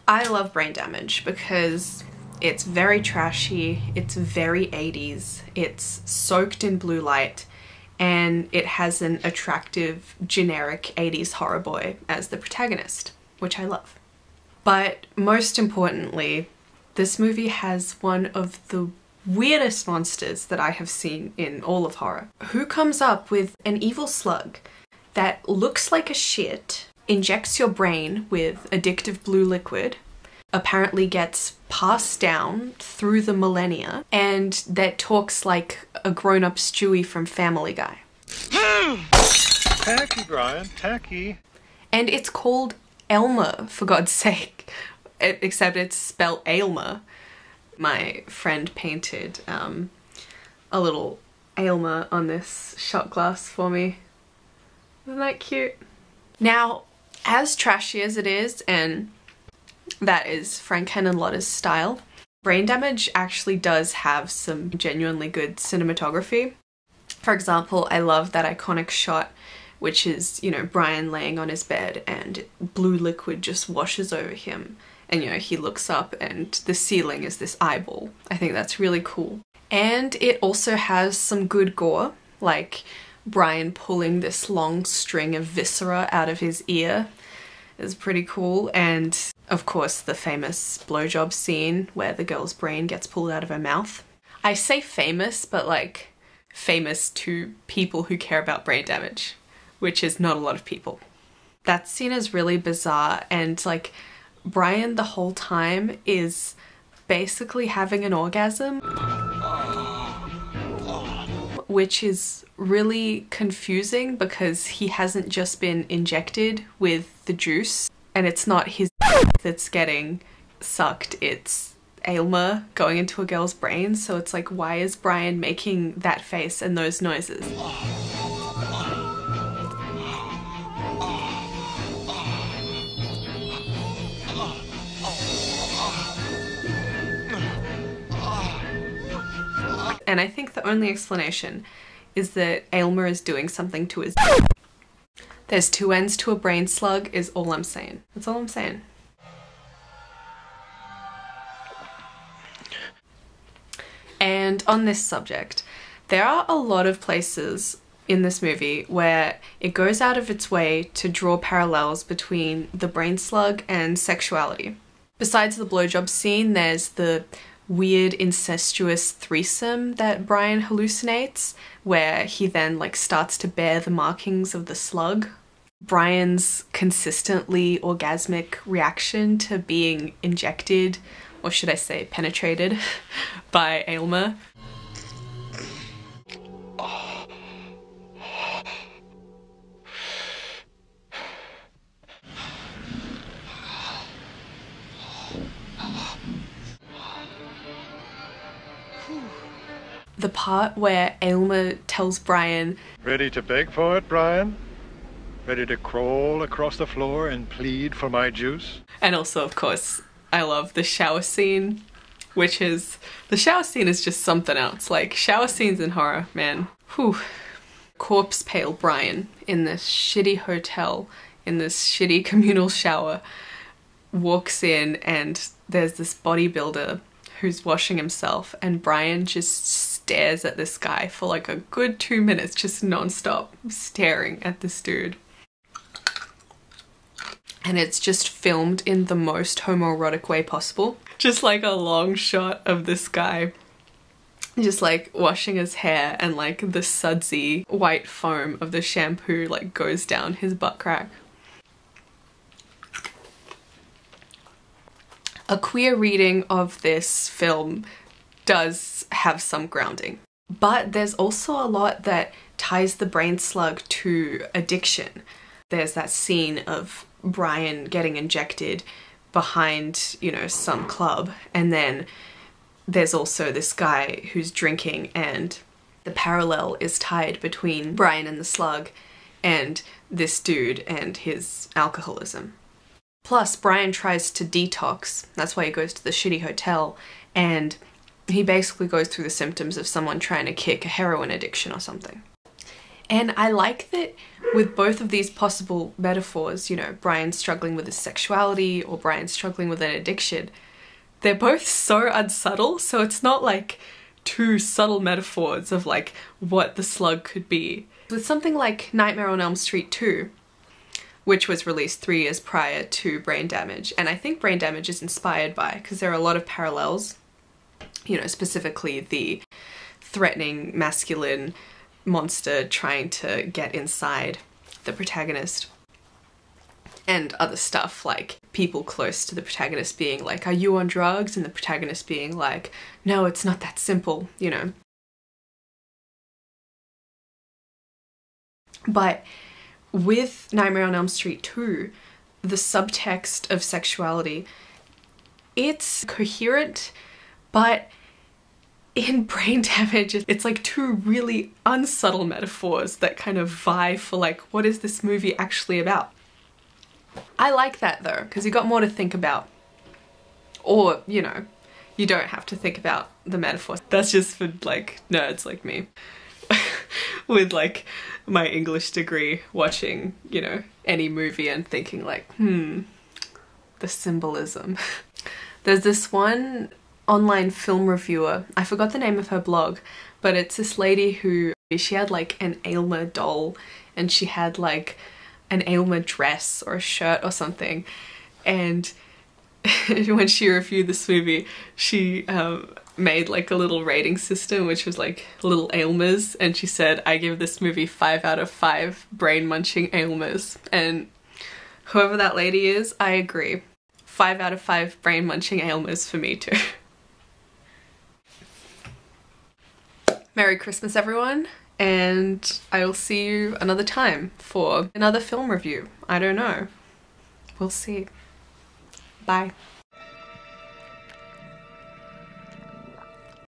I love Brain Damage because it's very trashy, it's very 80s, it's soaked in blue light, and it has an attractive, generic 80s horror boy as the protagonist, which I love. But most importantly, this movie has one of the weirdest monsters that I have seen in all of horror. Who comes up with an evil slug that looks like a shit, injects your brain with addictive blue liquid, apparently gets passed down through the millennia, and that talks like a grown-up Stewie from Family Guy? Tacky, Brian, tacky. And it's called Elmer, for God's sake. Except it's spelled Aylmer. My friend painted a little Aylmer on this shot glass for me. Isn't that cute? Now, as trashy as it is, and that is Frank Henenlotter's style, Brain Damage actually does have some genuinely good cinematography. For example, I love that iconic shot, which is, you know, Brian laying on his bed and blue liquid just washes over him. And, you know, he looks up and the ceiling is this eyeball. I think that's really cool. And it also has some good gore, like Brian pulling this long string of viscera out of his ear is pretty cool. And of course the famous blowjob scene where the girl's brain gets pulled out of her mouth. I say famous, but like famous to people who care about Brain Damage, which is not a lot of people. That scene is really bizarre, and like Brian the whole time is basically having an orgasm, which is really confusing because he hasn't just been injected with the juice, and it's not his that's getting sucked, it's Aylmer going into a girl's brain. So it's like, why is Brian making that face and those noises? And I think the only explanation is that Aylmer is doing something to his... There's two ends to a brain slug is all I'm saying. That's all I'm saying. And on this subject, there are a lot of places in this movie where it goes out of its way to draw parallels between the brain slug and sexuality. Besides the blowjob scene, there's the weird incestuous threesome that Brian hallucinates, where he then like starts to bear the markings of the slug. Brian's consistently orgasmic reaction to being injected, or should I say penetrated, by Aylmer. The part where Aylmer tells Brian, Ready to beg for it, Brian? Ready to crawl across the floor and plead for my juice? And also, of course, I love the shower scene, which is... The shower scene is just something else. Like, shower scenes in horror, man. Whew. Corpse pale Brian in this shitty hotel, in this shitty communal shower, walks in and there's this bodybuilder who's washing himself, and Brian just stares at this guy for like a good 2 minutes, just non-stop staring at this dude. And it's just filmed in the most homoerotic way possible. Just like a long shot of this guy just like washing his hair, and like the sudsy white foam of the shampoo like goes down his butt crack. A queer reading of this film does have some grounding, but there's also a lot that ties the brain slug to addiction. There's that scene of Brian getting injected behind, you know, some club, and then there's also this guy who's drinking, and the parallel is tied between Brian and the slug and this dude and his alcoholism. Plus, Brian tries to detox, that's why he goes to the shitty hotel, and he basically goes through the symptoms of someone trying to kick a heroin addiction or something. And I like that with both of these possible metaphors, you know, Brian struggling with his sexuality or Brian struggling with an addiction, they're both so unsubtle, so it's not like two subtle metaphors of like what the slug could be. With something like Nightmare on Elm Street 2, which was released 3 years prior to Brain Damage, and I think Brain Damage is inspired by, because there are a lot of parallels, you know, specifically the threatening masculine monster trying to get inside the protagonist, and other stuff like people close to the protagonist being like, are you on drugs? And the protagonist being like, no, it's not that simple, you know. But with Nightmare on Elm Street 2, the subtext of sexuality, it's coherent, but in Brain Damage, it's like two really unsubtle metaphors that kind of vie for like, what is this movie actually about? I like that though, because you got more to think about. Or, you know, you don't have to think about the metaphors. That's just for like nerds like me. With like my English degree, watching, you know, any movie and thinking like, the symbolism. There's this one online film reviewer, I forgot the name of her blog, but it's this lady who, she had like an Aylmer doll and she had like an Aylmer dress or a shirt or something, and when she reviewed this movie, she made like a little rating system which was like little Aylmers, and she said, I give this movie 5 out of 5 brain munching Aylmers, and whoever that lady is, I agree. 5 out of 5 brain munching Aylmers for me too. Merry Christmas everyone, and I will see you another time for another film review. I don't know. We'll see. Bye.